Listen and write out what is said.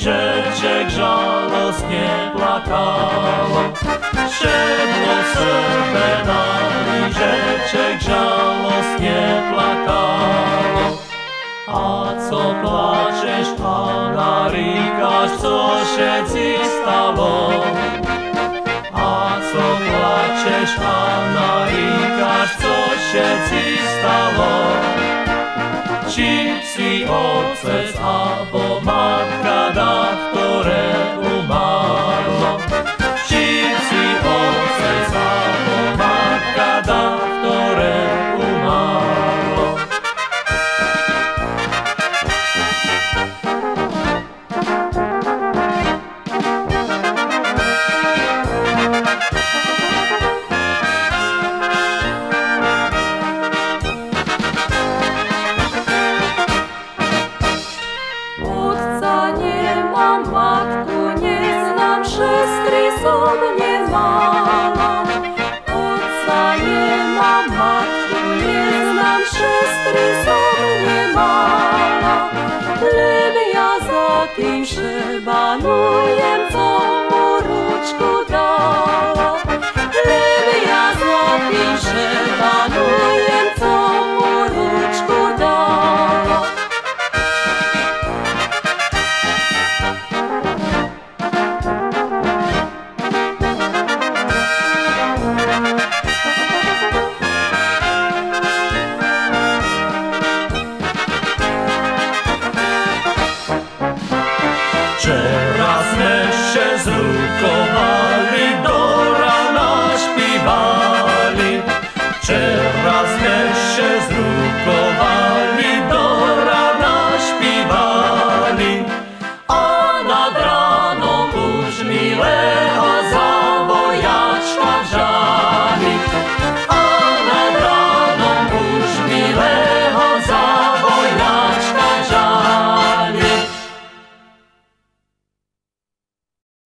lížeček žalostne plakalo. Šedlo sebe na lížeček žalostne plakalo. A co plačeš a naríkaš, co všetci stalo? A co plačeš a naríkaš, co všetci stalo? Či si otec abo matka, ktoré umarlo? Či si otec abo matka, ktoré umarlo? Matku neznám, šestry som nemala. Otca nemám, matku neznám, šestry som nemala. Len ja za tým šebanujem, co mu ručku dala. Len ja za tým šebanujem, co mu ručku dala. Včera sme ešte s rukou